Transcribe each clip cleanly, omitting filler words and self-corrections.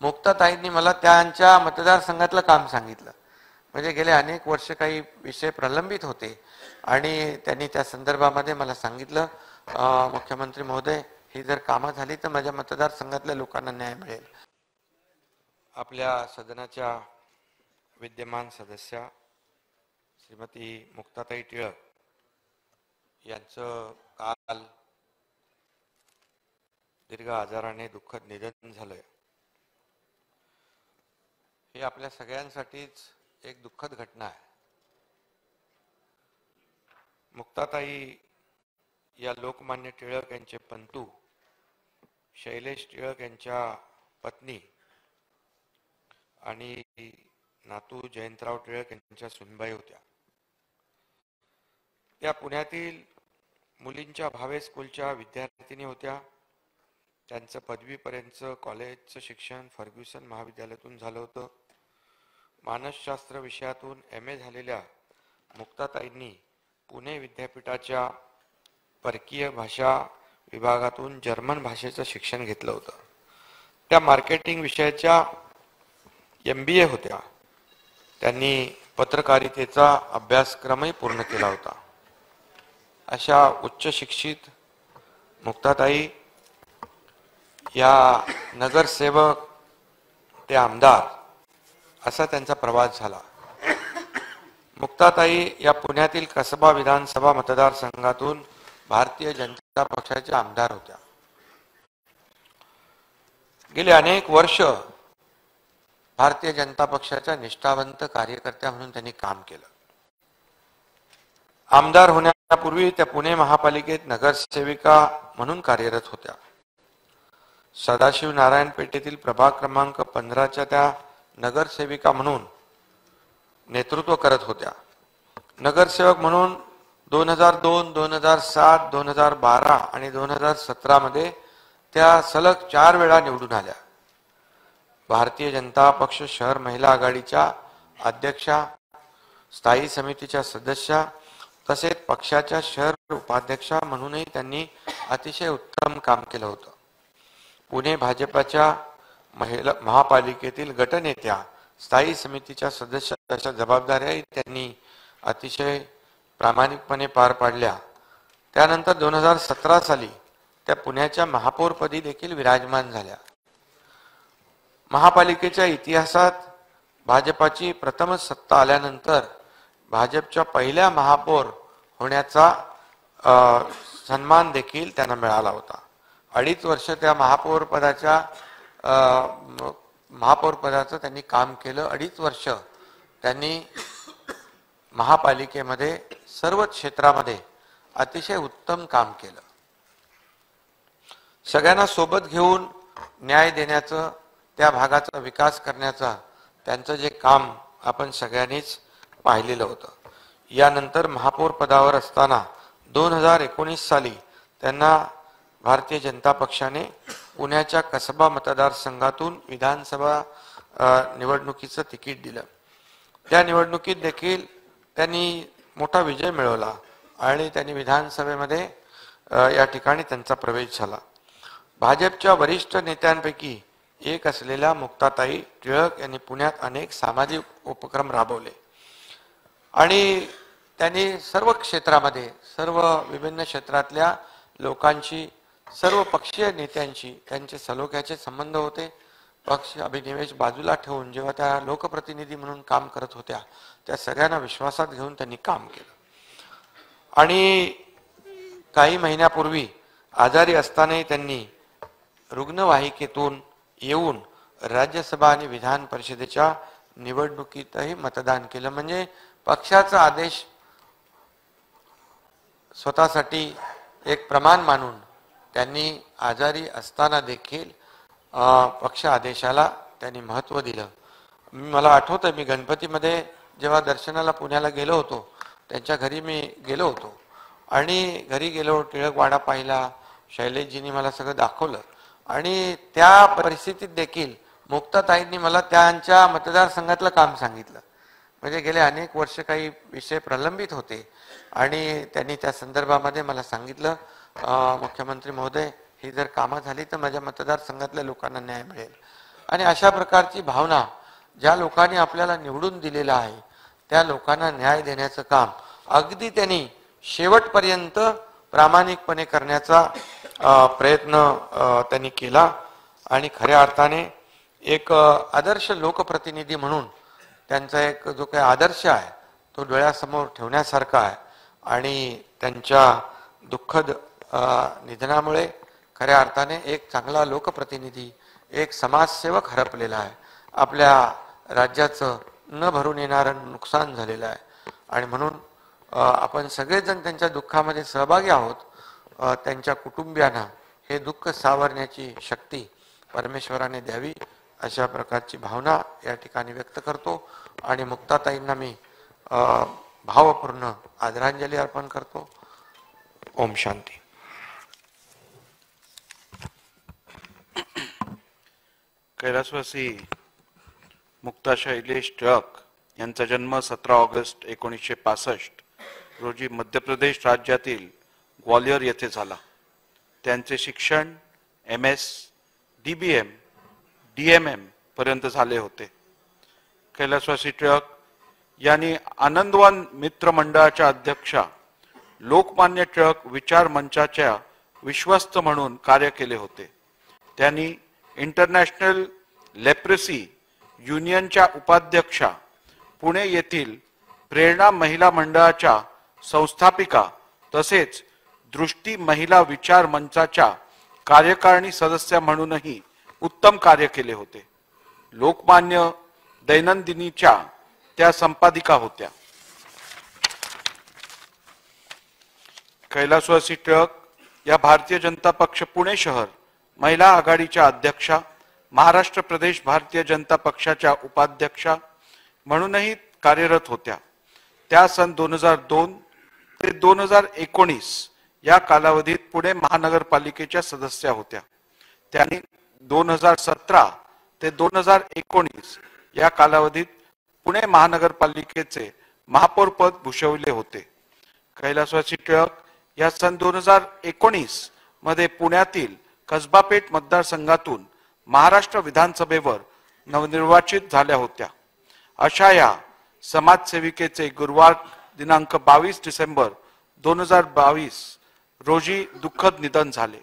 मुक्ताताईंनी मला त्यांच्या मतदारसंघातलं काम सांगितलं. म्हणजे गेले अनेक वर्ष काही विषय प्रलंबित होते आणि त्यांनी त्या संदर्भामध्ये मला सांगितलं, मुख्यमंत्री महोदय, ही जर कामं झाली तर माझ्या मतदारसंघातल्या लोकांना न्याय मिळेल. आपल्या सदनाच्या विद्यमान सदस्या श्रीमती मुक्ताताई टिळक यांचं काल दीर्घ आजाराने दुःखद निधन झालंय. हे आपल्या सगळ्यांसाठीच एक दुःखद घटना आहे. मुक्ताताई या लोकमान्य टिळक यांचे पंतू शैलेश टिळक यांच्या पत्नी आणि नातू जयंतराव टिळक यांच्या सुनबाई होत्या. त्या पुण्यातील मुलींच्या भावे स्कूलच्या विद्यार्थिनी होत्या. त्यांचं पदवीपर्यंतचं कॉलेजचं शिक्षण फर्ग्युसन महाविद्यालयातून झालं होतं. मानसशास्त्र विषयातून MA झालेल्या मुक्ताताईंनी पुणे विद्यापीठाच्या परकीय भाषा विभागातून जर्मन भाषेचं शिक्षण घेतलं होतं. त्या मार्केटिंग विषयाच्या MBA होत्या. त्यांनी पत्रकारितेचा अभ्यासक्रमही पूर्ण केला होता. अशा उच्च शिक्षित मुक्ताताई या नगरसेवक ते आमदार असा त्यांचा प्रवास झाला. मुक्ताताई या पुण्यातील कसबा विधानसभा मतदारसंघातून भारतीय जनता पक्षाच्या आमदार होत्या. गेले अनेक वर्ष भारतीय जनता पक्षाच्या निष्ठावंत कार्यकर्त्या म्हणून त्यांनी काम केलं. आमदार होण्यापूर्वी त्या पुणे महापालिकेत नगरसेविका म्हणून कार्यरत होत्या. सदाशिव नारायण पेठेतील प्रभाग क्रमांक 15च्या त्या नगरसेविका म्हणून नेतृत्व करत होत्या. नगरसेवक म्हणून 2002, 2007, 2012 आणि 2017 मध्ये त्या सलग 4 वेळा निवडून आल्या. भारतीय जनता पक्ष शहर महिला आघाडीच्या अध्यक्षा, स्थायी समितीच्या सदस्या तसेच पक्षाच्या शहर उपाध्यक्षा म्हणूनही त्यांनी अतिशय उत्तम काम केलं होतं. पुणे भाजपच्या महापालिकेतील गटनेत्या, स्थायी समितीच्या सदस्याच्या जबाबदाऱ्याही त्यांनी अतिशय प्रामाणिकपणे पार पाडल्या. त्यानंतर 2017 साली त्या पुण्याच्या महापौरपदी देखील विराजमान झाल्या. महापालिकेच्या इतिहासात भाजपाची प्रथमच सत्ता आल्यानंतर भाजपच्या पहिल्या महापौर होण्याचा सन्मान देखील त्यांना मिळाला होता. 2.5 वर्ष त्या महापौरपदाचं त्यांनी काम केलं. 2.5 वर्ष त्यांनी महापालिकेमध्ये सर्व क्षेत्रामध्ये अतिशय उत्तम काम केलं. सगळ्यांना सोबत घेऊन न्याय देण्याचं, त्या भागाचा विकास करण्याचा त्यांचं जे काम आपण सगळ्यांनीच पाहिलेलं होतं. यानंतर महापौर पदावर असताना 2019 साली त्यांना भारतीय जनता पक्षाने पुण्याच्या कसबा मतदारसंघातून विधानसभा निवडणुकीचं तिकीट दिलं. त्या निवडणुकीत देखील त्यांनी मोठा विजय मिळवला आणि त्यांनी विधानसभेमध्ये या ठिकाणी त्यांचा प्रवेश झाला. भाजपच्या वरिष्ठ नेत्यांपैकी एक असलेल्या मुक्ताताई टिळक यांनी पुण्यात अनेक सामाजिक उपक्रम राबवले आणि त्यांनी सर्व क्षेत्रामध्ये, सर्व विभिन्न क्षेत्रातल्या लोकांची, सर्व पक्षीय नेत्यांशी त्यांचे सलोख्याचे संबंध होते. पक्ष अभिनिवेश बाजूला ठेवून जेव्हा त्या लोकप्रतिनिधी म्हणून काम करत होत्या, त्या सगळ्यांना विश्वासात घेऊन त्यांनी काम केलं. आणि काही महिन्यापूर्वी आजारी असतानाही त्यांनी रुग्णवाहिकेतून येऊन राज्यसभा आणि विधान परिषदेच्या निवडणुकीतही मतदान केलं. म्हणजे पक्षाचा आदेश स्वतःसाठी एक प्रमाण मानून त्यांनी आजारी असताना देखील पक्ष आदेशाला त्यांनी महत्त्व दिलं. मला आठवतं, मी गणपतीमध्ये जेव्हा दर्शनाला पुण्याला गेलो होतो, त्यांच्या घरी मी गेलो होतो आणि घरी गेलो, टिळकवाडा पाहिला, शैलेशजींनी मला सगळं दाखवलं आणि त्या परिस्थितीत देखील मुक्ताताईंनी मला त्यांच्या मतदारसंघातलं काम सांगितलं. म्हणजे गेले अनेक वर्ष काही विषय प्रलंबित होते आणि त्यांनी त्या संदर्भामध्ये मला सांगितलं, मुख्यमंत्री महोदय, ही जर कामं झाली तर माझ्या मतदारसंघातल्या लोकांना न्याय मिळेल. आणि अशा प्रकारची भावना ज्या लोकांनी आपल्याला निवडून दिलेलं आहे त्या लोकांना न्याय देण्याचं काम अगदी त्यांनी शेवटपर्यंत प्रामाणिकपणे करण्याचा प्रयत्न त्यांनी केला आणि खऱ्या अर्थाने एक आदर्श लोकप्रतिनिधी म्हणून त्यांचा एक जो काही आदर्श आहे तो डोळ्यासमोर ठेवण्यासारखा आहे आणि त्यांच्या दुःखद निधनामुळे खऱ्या अर्थाने एक चांगला लोकप्रतिनिधी एक समाजसेवक हरपलेला आहे. आपल्या राज्याचं न भरून येणारं नुकसान झालेलं आहे आणि म्हणून आपण सगळेजण त्यांच्या दुःखामध्ये सहभागी आहोत. त्यांच्या कुटुंबियांना हे दुःख सावरण्याची शक्ती परमेश्वराने द्यावी अशा प्रकारची भावना या ठिकाणी व्यक्त करतो आणि मुक्ताताईंना मी भावपूर्ण आदरांजली अर्पण करतो. ओम शांती. कैलासवासी मुक्ता शैलेश टिळक यांचा जन्म 17 ऑगस्ट 1965 रोजी मध्य प्रदेश राज्यातील ग्वालियर येथे झाला. त्यांचे शिक्षण MS, DBM, DMM पर्यंत झाले होते. कैलासवासी टिळक यांनी आनंदवन मित्र मंडळाच्या अध्यक्षा, लोकमान्य टिळक विचार मंचाच्या विश्वस्त म्हणून कार्य केले होते. त्यांनी इंटरनॅशनल लेप्रेसी युनियनच्या उपाध्यक्षा, पुणे येथील प्रेरणा महिला मंडळाच्या संस्थापिका तसेच दृष्टी महिला विचार मंचाच्या कार्यकारिणी सदस्य म्हणूनही उत्तम कार्य केले होते. लोकमान्य दैनंदिनीच्या त्या संपादिका होत्या. कैलासवासी टिळक या भारतीय जनता पक्ष पुणे शहर महिला आघाडीच्या अध्यक्षा, महाराष्ट्र प्रदेश भारतीय जनता पक्षाच्या उपाध्यक्षा म्हणूनही कार्यरत होत्या. त्या सन 2002 ते 2019 या कालावधीत पुणे महानगरपालिकेच्या सदस्य होत्या. त्यांनी 2017 ते 2019 या कालावधीत पुणे महानगरपालिकेचे महापौर पद भूषविले होते. कैलासवासी टिळक या सन 2019 मध्ये पुण्यातील कसबापेठ मतदारसंघातून महाराष्ट्र विधानसभेवर नवनिर्वाचित झाल्या होत्या. अशा या समाजसेविकेचे गुरुवार दिनांक 22 डिसेंबर 2022 रोजी दुःखद निधन झाले.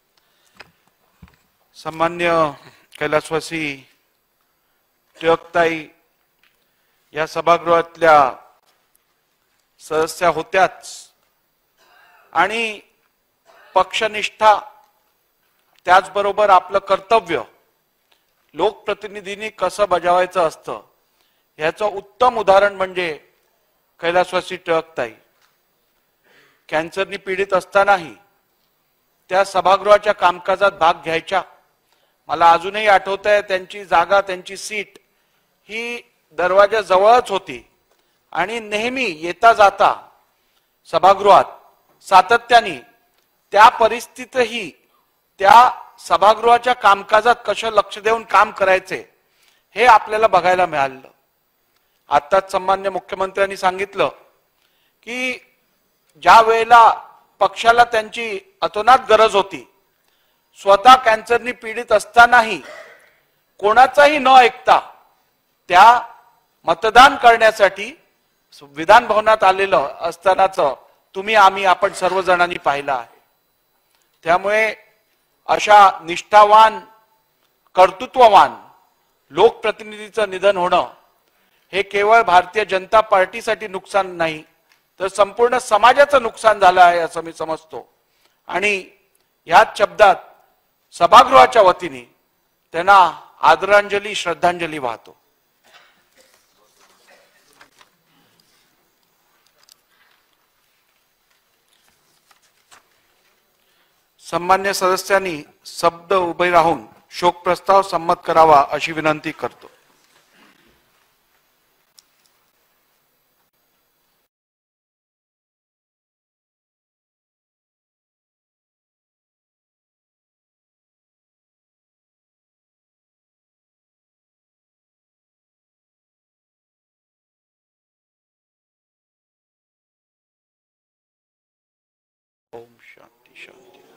सन्मान्य कैलासवासी टिळकताई या सभागृहातल्या सदस्य होत्याच आणि पक्षनिष्ठा त्याचबरोबर आपलं कर्तव्य लोकप्रतिनिधींनी कसं बजावायचं असतं याचं उत्तम उदाहरण म्हणजे कैलासवासी टिळकताई. कॅन्सरनी पीडित असतानाही त्या सभागृहाच्या कामकाजात भाग घ्यायच्या. मला अजूनही आठवत आहे त्यांची जागा, त्यांची सीट ही दरवाजा जवळच होती आणि नेहमी येता जाता सभागृहात सातत्याने त्या परिस्थितीतही त्या सभागृहाच्या कामकाजात कसं लक्ष देऊन काम करायचे हे आपल्याला बघायला मिळालं. आताच सन्मान्य मुख्यमंत्र्यांनी सांगितलं की ज्या वेळेला पक्षाला त्यांची अतोनात गरज होती, स्वतः कॅन्सरनी पीडित असतानाही कोणाचाही न ऐकता त्या मतदान करण्यासाठी विधान भवनात आलेलं असतानाच तुम्ही आम्ही आपण सर्वजणांनी पाहिलं आहे. त्यामुळे अशा निष्ठावान कर्तृत्ववान लोकप्रतिनिधीचं निधन होणं हे केवळ भारतीय जनता पार्टीसाठी नुकसान नाही तर संपूर्ण समाजाचं नुकसान झालं आहे असं मी समजतो आणि याच शब्दात सभागृहाच्या वतीने त्यांना आदरांजली श्रद्धांजली वाहतो. सन्मान्य सदस्यांनी शब्द उभे राहून शोक प्रस्ताव संमत करावा अशी विनंती करतो. ओम शांती शांती.